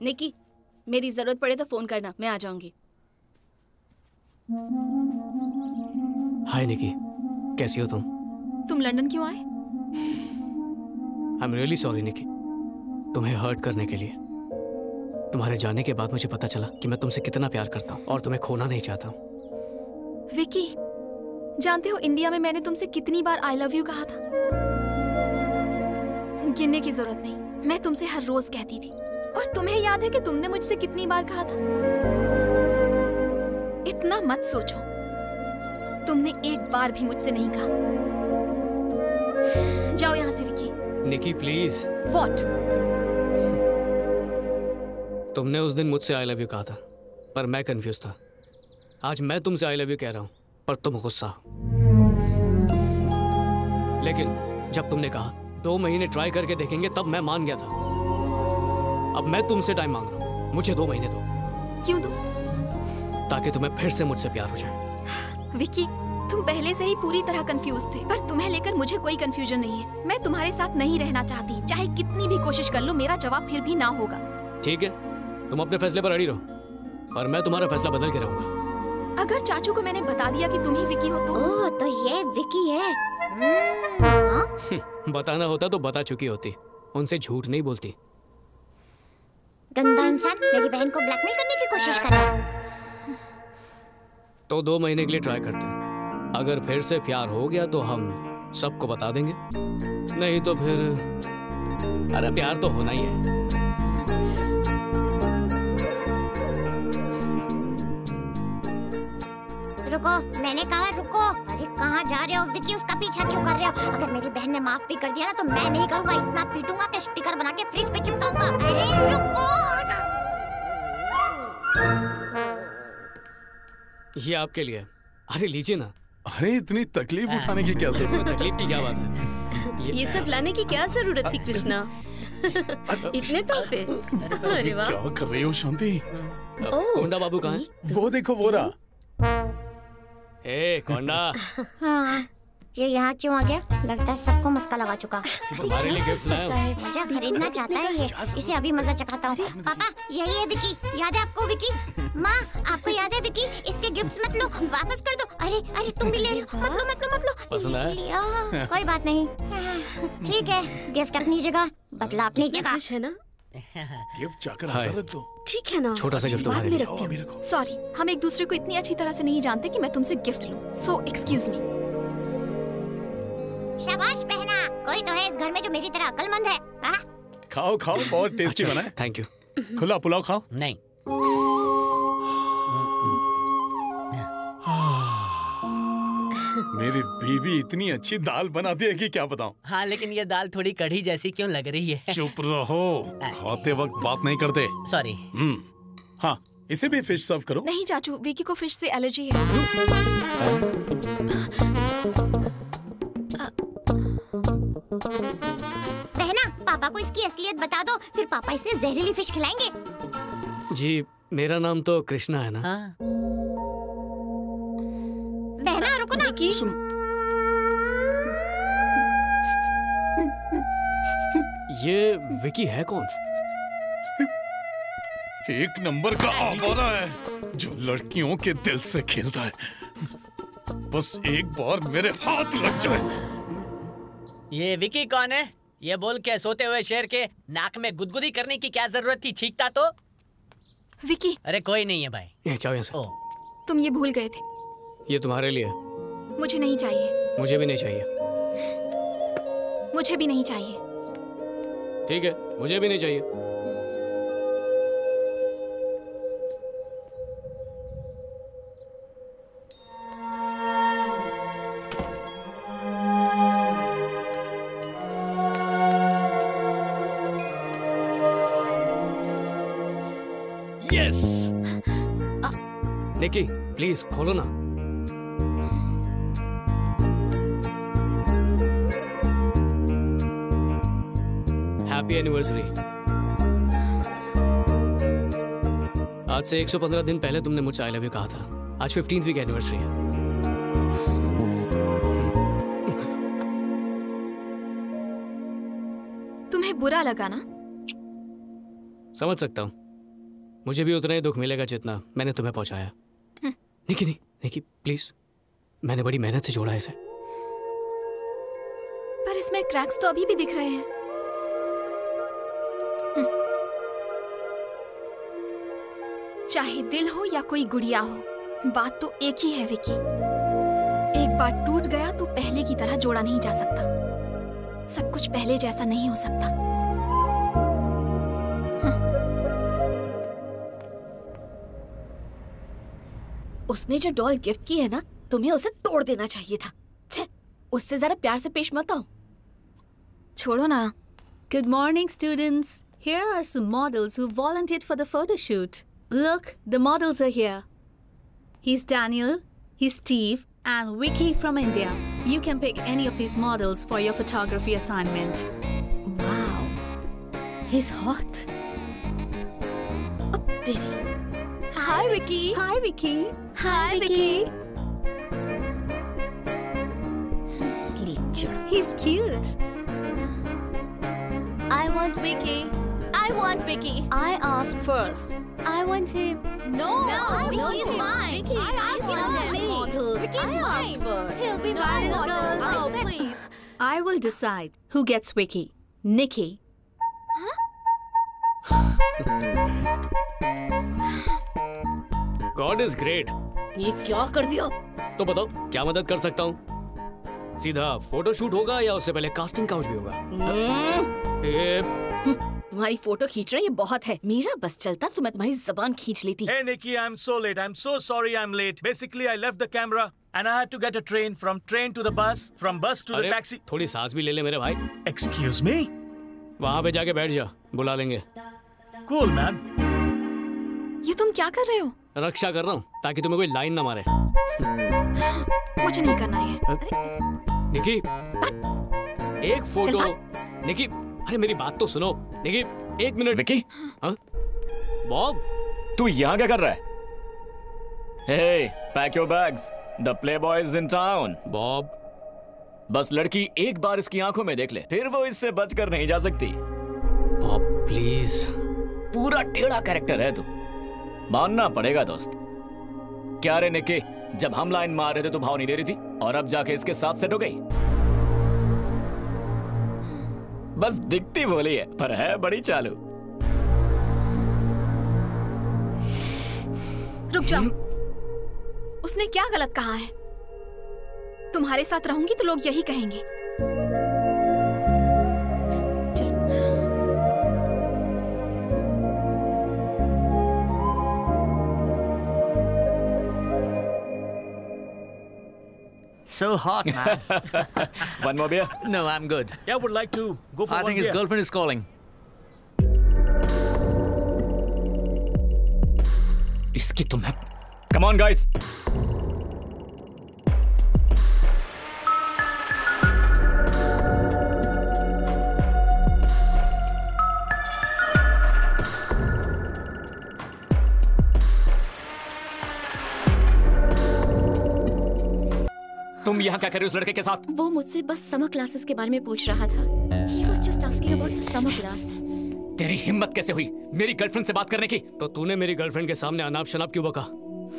निकी, मेरी जरूरत पड़े तो फोन करना, मैं आ जाऊंगी। हाय निकी, कैसी हो तुम? तुम लंदन क्यों आए? I am really sorry Nikki, तुम्हें हर्ट करने के लिए। तुम्हारे जाने के बाद मुझे पता चला कि मैं तुमसे कितना प्यार करता हूँ और तुम्हें खोना नहीं चाहता हूँ। विकी, जानते हो इंडिया में मैंने तुमसे कितनी बार आई लव यू कहा था? गिनने की जरूरत नहीं, मैं तुमसे हर रोज कहती थी। और तुम्हें याद है कि तुमने मुझसे कितनी बार कहा था? इतना मत सोचो, तुमने एक बार भी मुझसे नहीं कहा। जाओ यहाँ से विकी। निकी प्लीज। व्हाट? तुमने उस दिन मुझसे आई लव यू कहा था, पर मैं कंफ्यूज था। आज मैं तुमसे आई लव यू कह रहा हूँ, पर तुम गुस्सा हो। लेकिन जब तुमने कहा 2 महीने ट्राई करके देखेंगे, तब मैं मान गया था। अब मैं तुमसे टाइम मांग रहा हूँ, मुझे 2 महीने दो। क्यों दो? ताकि तुम्हें फिर से मुझसे प्यार हो जाए। विकी, तुम पहले से ही पूरी तरह कंफ्यूज थे, पर तुम्हें लेकर मुझे कोई कंफ्यूजन नहीं है। मैं तुम्हारे साथ नहीं रहना चाहती, चाहे कितनी भी कोशिश कर लो, मेरा जवाब फिर भी ना होगा। ठीक है, तुम अपने फैसले पर अड़ी रहो, पर मैं तुम्हारा फैसला बदल के रहूंगा। अगर चाचू को मैंने बता दिया कि तुम ही विकी हो तो? ओह, तो ये विकी है। बताना होता तो बता चुकी होती, उनसे झूठ नहीं बोलती। गंदा इंसान मेरी बहन को ब्लैकमेल करने की कोशिश कर रहा है। तो 2 महीने के लिए ट्राई करते हैं। अगर फिर से प्यार हो गया तो हम सबको बता देंगे, नहीं तो फिर अरे प्यार तो होना ही है। रुको, मैंने कहा रुको। अरे कहाँ जा रहे हो विकी? उसका पीछा क्यों कर रहे हो? अगर मेरी बहन ने माफ भी कर दिया ना तो मैं नहीं करूँगा। इतना पीटूंगा कि स्टिकर बना के फ्रिज पे चिपकाऊंगा। अरे रुको। ये आपके लिए। अरे लीजिए ना। अरे इतनी तकलीफ उठाने की क्या जरूरत? इसमें तकलीफ की क्या बात है? ये सब लाने की क्या जरूरत थी कृष्णा? इतने तोहफे। अरे वाह। क्या कर रही हो शांति? कोंडा बाबू कहाँ है? वो देखो वो रहा। ए कोंडा। हाँ, ये यहाँ क्यों आ गया? लगता है सबको मस्का लगा चुका। तुम्हारे लिए गिफ्ट लाया हूँ। मजा खरीदना चाहता है ये। इसे अभी मजा चखाता हूँ। पापा, यही है विकी। याद है आपको विकी? माँ, आपको याद है विकी? इसके गिफ्ट्स मत लो, वापस कर दो। अरे अरे तुम भी ले रहे हो? मत लो मत लो मत लो। पसंद आया? लिया, कोई बात नहीं। ठीक है, गिफ्ट अपनी जगह, बदला अपनी जगह है ना। गिफ्ट जाकर अंदर रख दो। ठीक है ना, छोटा सा गिफ्ट बाद में रखती हूँ। सॉरी, हम एक दूसरे को इतनी अच्छी तरह से नहीं जानते कि मैं तुमसे गिफ्ट लूं। So excuse me. शाबाश बहना, कोई तो है इस घर में जो मेरी तरह अक्लमंद है। खाओ खाओ, बहुत टेस्टी बना है। Thank you. खुला पुलाव खाओ। नहीं। मेरी बीवी इतनी अच्छी दाल बनाती है कि क्या बताऊं। हाँ, लेकिन ये दाल थोड़ी कढ़ी जैसी क्यों लग रही है? चुप रहो, खाते वक्त बात नहीं करते। सॉरी। हाँ, इसे भी फिश सर्व करो। नहीं चाचू, विकी को फिश से एलर्जी है। बहना, पापा को इसकी असलियत बता दो, फिर पापा इसे जहरीली फिश खिलाएंगे। जी, मेरा नाम तो कृष्णा है ना? हाँ। बहना रुको ना। सुनो, ये विकी है कौन? एक नंबर का आवारा है जो लड़कियों के दिल से खेलता है। बस एक बार मेरे हाथ लग जाए। ये विकी कौन है? ये बोल के सोते हुए शेर के नाक में गुदगुदी करने की क्या जरूरत थी? छींकता तो। विकी। अरे कोई नहीं है भाई। ये जाओ यहाँ से। तुम ये भूल गए थे। ये तुम्हारे लिए। मुझे नहीं चाहिए। मुझे भी नहीं चाहिए। मुझे भी नहीं चाहिए। ठीक है, मुझे भी नहीं चाहिए। यस। निकी, प्लीज खोलो ना। Happy anniversary. आज से 115 दिन पहले तुमने मुझसे आई लव यू कहा था। आज 15वीं वीक एनिवर्सरी है। तुम्हें बुरा लगा ना? समझ सकता हूँ, मुझे भी उतना ही दुख मिलेगा जितना मैंने तुम्हें पहुंचाया। निकी नहीं, निकी प्लीज, मैंने बड़ी मेहनत से जोड़ा इसे। पर इसमें क्रैक्स तो अभी भी दिख रहे हैं। चाहे दिल हो या कोई गुड़िया हो, बात तो एक ही है विकी। एक बार टूट गया तो पहले की तरह जोड़ा नहीं जा सकता। सब कुछ पहले जैसा नहीं हो सकता। उसने जो डॉल गिफ्ट की है ना, तुम्हें उसे तोड़ देना चाहिए था। छे, उससे जरा प्यार से पेश मत आओ। छोड़ो ना। Good morning, students. Here are some models who volunteered for the photo shoot. Look, the models are here. He's Daniel, he's Steve, and Vicky from India. You can pick any of these models for your photography assignment. Wow, he's hot. Hi Vicky. Hi, Vicky. Hi Vicky. He's cute. I want Vicky. I want Vicky. I asked first. I want him. No, Vicky's mine. Vicky, I want him. Vicky's mine. He'll be Silence, mine. girls. Oh, Please. I will decide who gets Vicky. Nikki. God is great. ये क्या कर दिया? तो बताओ क्या मदद कर सकता हूँ? सीधा फोटो शूट होगा या उससे पहले कास्टिंग काउच भी होगा? तुम्हारी फोटो खींचना ये बहुत है। मेरा बस चलता तो मैं तुम्हारी जबान खींच लेती। Hey Nikki, I'm so late. I'm so sorry I'm late. Basically, I left the camera and I had to get a train, from train to the bus, from bus to the taxi. थोड़ी सांस भी ले ले मेरे भाई। Excuse me? वहाँ पे जाके बैठ जा, बुला लेंगे। Cool man. ये तुम क्या कर रहे हो? रक्षा कर रहा हूँ ताकि तुम्हें कोई लाइन ना मारे। मुझे नहीं करना ये। निकी, एक फोटो। निकी, अरे मेरी बात तो सुनो। निकी, एक मिनट। विकी? हाँ? बॉब, तू यहाँ क्या कर रहा है? Hey, pack your bags. The playboy is in town. Bob, बस लड़की एक बार इसकी आंखों में देख ले, फिर वो इससे बचकर नहीं जा सकती। Bob please. पूरा टेढ़ा कैरेक्टर है तू, मानना पड़ेगा दोस्त। क्या रे निकी, जब हम लाइन मार रहे थे तो भाव नहीं दे रही थी, और अब जाके इसके साथ सेट हो गई। बस दिखती बोली है, पर है बड़ी चालू। रुक जाओ। उसने क्या गलत कहा है? तुम्हारे साथ रहूंगी तो लोग यही कहेंगे। So hot, man. One more beer? No, I'm good. Yeah, would like to go for I one think his beer. girlfriend is calling. इसकी तुम्हें। Come on guys. तुम यहाँ क्या कर रहे हो उस लड़के के साथ? वो मुझसे बस समर क्लासेस के बारे में पूछ रहा था। He was just asking about the summer class. तेरी हिम्मत कैसे हुई मेरी गर्लफ्रेंड से बात करने की? तो तूने मेरी गर्लफ्रेंड के सामने अनाप शनाप क्यों बका?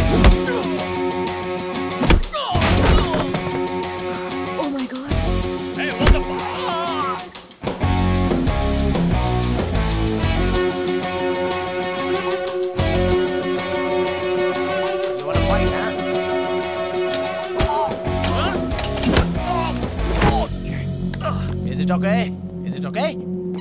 Oh my God. Hey, what the fuck? You wanna fight, huh? Is it okay? Is it okay?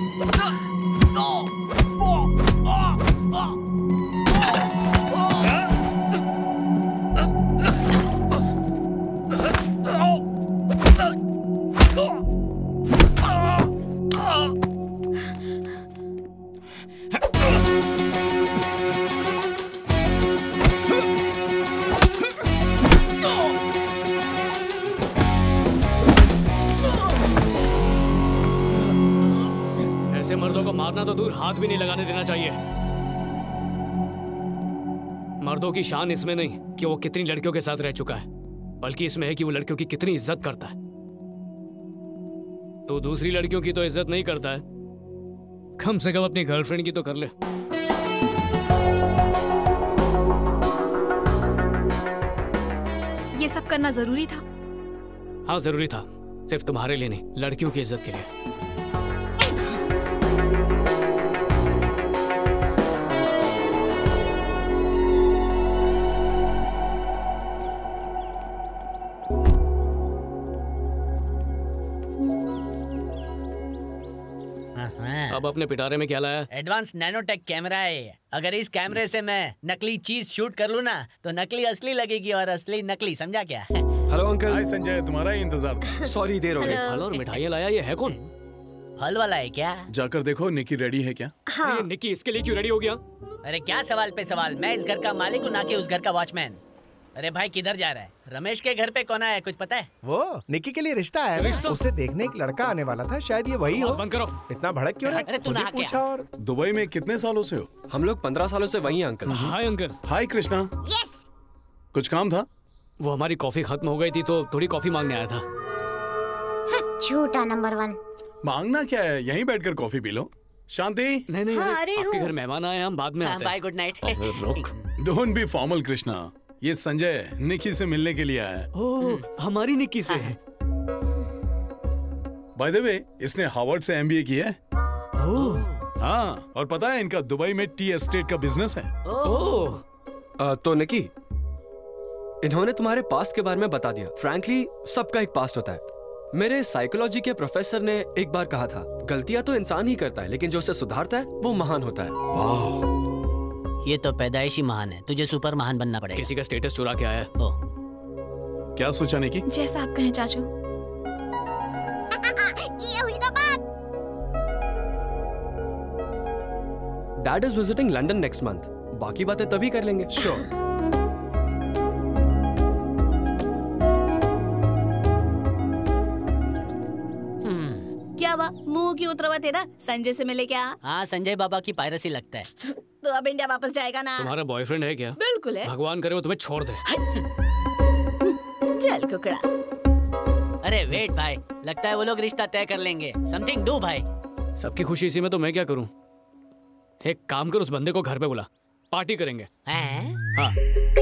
ऐसे मर्दों को मारना तो दूर, हाथ भी नहीं लगाने देना चाहिए। मर्दों की शान इसमें नहीं कि वो कितनी लड़कियों के साथ रह चुका है, बल्कि इसमें है कि वो लड़कियों की कितनी इज्जत करता है। तो दूसरी लड़कियों की तो इज्जत नहीं करता है, कम से कम अपनी गर्लफ्रेंड की तो कर ले। सब करना जरूरी था? हाँ जरूरी था, सिर्फ तुम्हारे लिए नहीं, लड़कियों की इज्जत के लिए। अब अपने पिटारे में क्या लाया? एडवांस नैनोटेक कैमरा है ये। अगर इस कैमरे से मैं नकली चीज शूट कर लूँ ना तो नकली असली लगेगी और असली नकली, समझा क्या? Hello uncle. हाय संजय, तुम्हारा ही इंतजार था। सॉरी देर हो गई। फल और मिठाइयाँ लाया, ये है कौन? फल वाला है क्या? जाकर देखो निकी रेडी है क्या? हाँ। निकी इसके लिए क्यों रेडी हो गया? अरे क्या सवाल पे सवाल, मैं इस घर का मालिक हूँ ना कि उस घर का वॉचमैन। अरे भाई किधर जा रहा है? रमेश के घर पे कौन आया है, कुछ पता है? वो निकी के लिए रिश्ता है। रिश्ता? उसे देखने एक लड़का आने वाला था, शायद ये वही हो। बंद करो। इतना भड़क क्यों है? अरे तू नहा के आ। और दुबई में कितने सालों से हो? हम लोग 15 सालों से वही हैं uncle. Hi uncle. Hi Krishna. Yes. कुछ काम था? वो हमारी कॉफी खत्म हो गई थी तो थोड़ी कॉफी मांगने आया था। झूठा नंबर 1। मांगना क्या है, यहीं बैठकर कॉफी पी लो। शांति। नहीं हाँ, अरे आपके हूँ। घर मेहमान आए, हम बाद में आते हैं। Bye, good night. रुक। डोंट बी फॉर्मल कृष्णा, ये संजय निकी से मिलने के लिए आया है। ओह, हमारी निकी से है। बाय द वे, इसने हार्वर्ड से MBA किया है। ओह। हाँ, और पता है इनका दुबई में टी एस्टेट का बिजनेस है। ओह। तो निकी, इन्होंने तुम्हारे पास्ट के बारे में बता दिया। फ्रैंकली सबका एक पास्ट होता है। मेरे साइकोलॉजी के प्रोफेसर ने एक बार कहा था, गलतियां तो इंसान ही करता है लेकिन जो उसे सुधारता है वो महान होता है। वाह, ये तो पैदाइशी महान है, तुझे सुपर महान बनना पड़ेगा। किसी का स्टेटस चुरा के आया। क्या सोचा निकी? जैसा आप कहें चाचू। ये हुई ना बात। Dad is visiting London next month, बाकी बातें तभी कर लेंगे। श्योर। क्या हुआ, मुंह क्यों उतरवा तेरा? संजय से मिले क्या? हाँ, संजय बाबा की पायरेसी लगता है। तो अब इंडिया वापस जाएगा ना? तुम्हारा बॉयफ्रेंड है क्या? बिल्कुल है। भगवान करे वो तुम्हें छोड़ दे। चल कुकड़ा। अरे वेट भाई, लगता है वो लोग रिश्ता तय कर लेंगे। समथिंग डू भाई। सबकी खुशी इसी में तो मैं क्या करूं? एक काम कर, उस बंदे को घर पे बुला, पार्टी करेंगे। हैं? हाँ।